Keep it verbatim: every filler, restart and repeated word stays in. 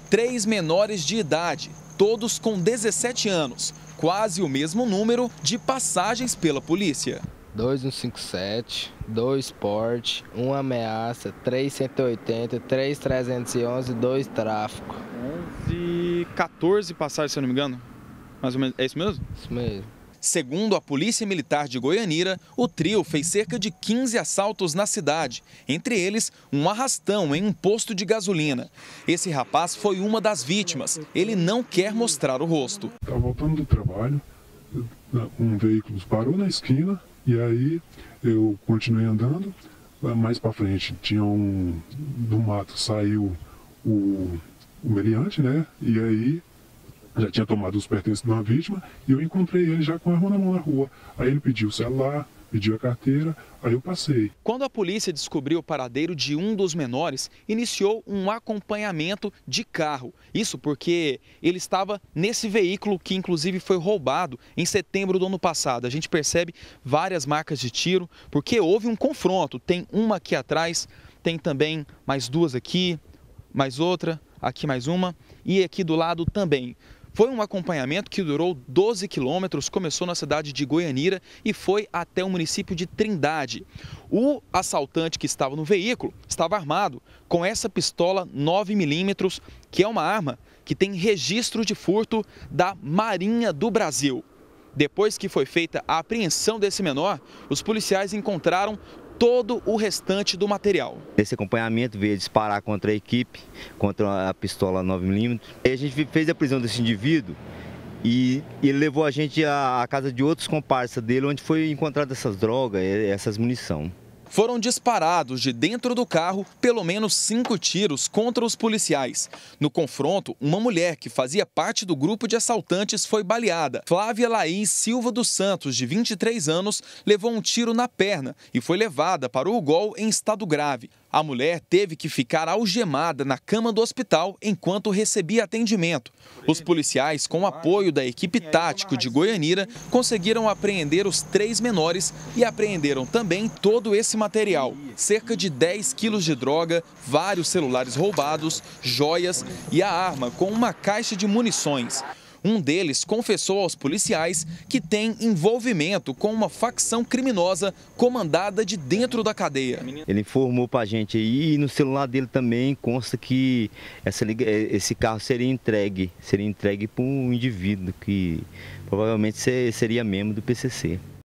três menores de idade, todos com dezessete anos, quase o mesmo número de passagens pela polícia. dois cento e cinquenta e sete, dois porte, um ameaça, três cento e oitenta, três trezentos e onze, dois tráfico. onze, quatorze passagens, se eu não me engano. Mais ou menos, é isso mesmo? Isso mesmo. Segundo a Polícia Militar de Goianira, o trio fez cerca de quinze assaltos na cidade, entre eles um arrastão em um posto de gasolina. Esse rapaz foi uma das vítimas. Ele não quer mostrar o rosto. Estava voltando do trabalho, um veículo parou na esquina e aí eu continuei andando. Mais para frente tinha um do mato, saiu o, o meliante, né? E aí já tinha tomado os pertences de uma vítima e eu encontrei ele já com a arma na mão na rua. Aí ele pediu o celular, pediu a carteira, aí eu passei. Quando a polícia descobriu o paradeiro de um dos menores, iniciou um acompanhamento de carro. Isso porque ele estava nesse veículo que inclusive foi roubado em setembro do ano passado. A gente percebe várias marcas de tiro porque houve um confronto. Tem uma aqui atrás, tem também mais duas aqui, mais outra, aqui mais uma e aqui do lado também. Foi um acompanhamento que durou doze quilômetros, começou na cidade de Goianira e foi até o município de Trindade. O assaltante que estava no veículo estava armado com essa pistola nove milímetros, que é uma arma que tem registro de furto da Marinha do Brasil. Depois que foi feita a apreensão desse menor, os policiais encontraram todo o restante do material. Esse acompanhamento veio disparar contra a equipe, contra a pistola nove milímetros. A gente fez a prisão desse indivíduo e ele levou a gente à casa de outros comparsas dele, onde foi encontrada essas drogas, essas munição. Foram disparados de dentro do carro pelo menos cinco tiros contra os policiais. No confronto, uma mulher que fazia parte do grupo de assaltantes foi baleada. Flávia Laís Silva dos Santos, de vinte e três anos, levou um tiro na perna e foi levada para o U G O L em estado grave. A mulher teve que ficar algemada na cama do hospital enquanto recebia atendimento. Os policiais, com o apoio da equipe tático de Goianira, conseguiram apreender os três menores e apreenderam também todo esse material. Cerca de dez quilos de droga, vários celulares roubados, joias e a arma com uma caixa de munições. Um deles confessou aos policiais que tem envolvimento com uma facção criminosa comandada de dentro da cadeia. Ele informou para a gente aí e no celular dele também consta que essa, esse carro seria entregue, seria entregue para um indivíduo que provavelmente seria membro do P C C.